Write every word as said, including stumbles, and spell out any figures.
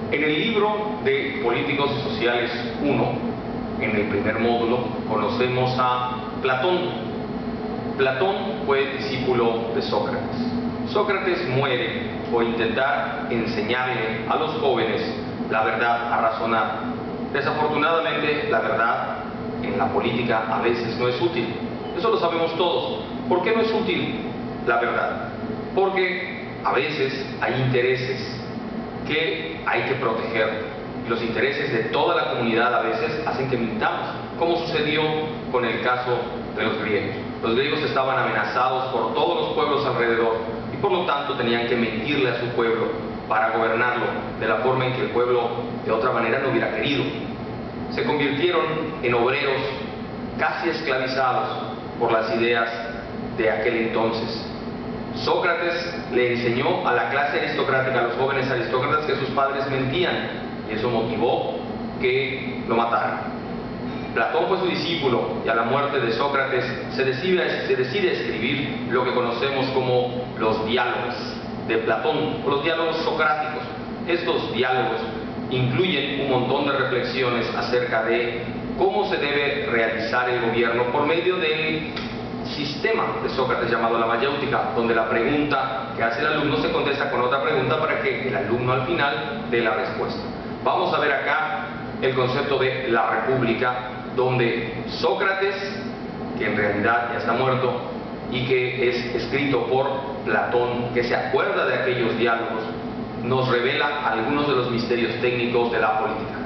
En el libro de Políticos y Sociales uno, en el primer módulo, conocemos a Platón. Platón fue discípulo de Sócrates. Sócrates muere por intentar enseñarle a los jóvenes la verdad a razonar. Desafortunadamente, la verdad en la política a veces no es útil. Eso lo sabemos todos. ¿Por qué no es útil la verdad? Porque a veces hay intereses que hay que proteger. Y los intereses de toda la comunidad a veces hacen que mintamos, como sucedió con el caso de los griegos. Los griegos estaban amenazados por todos los pueblos alrededor y por lo tanto tenían que mentirle a su pueblo para gobernarlo de la forma en que el pueblo de otra manera no hubiera querido. Se convirtieron en obreros casi esclavizados por las ideas de aquel entonces. Sócrates le enseñó a la clase aristocrática, a los jóvenes aristócratas, que sus padres mentían, y eso motivó que lo mataran. Platón fue su discípulo y a la muerte de Sócrates se decide, se decide escribir lo que conocemos como los diálogos de Platón, o los diálogos socráticos. Estos diálogos incluyen un montón de reflexiones acerca de cómo se debe realizar el gobierno por medio del sistema de Sócrates llamado la mayéutica, donde la pregunta que hace el alumno se contesta con otra pregunta para que el alumno al final dé la respuesta. Vamos a ver acá el concepto de la república, donde Sócrates, que en realidad ya está muerto y que es escrito por Platón, que se acuerda de aquellos diálogos, nos revela algunos de los misterios técnicos de la política.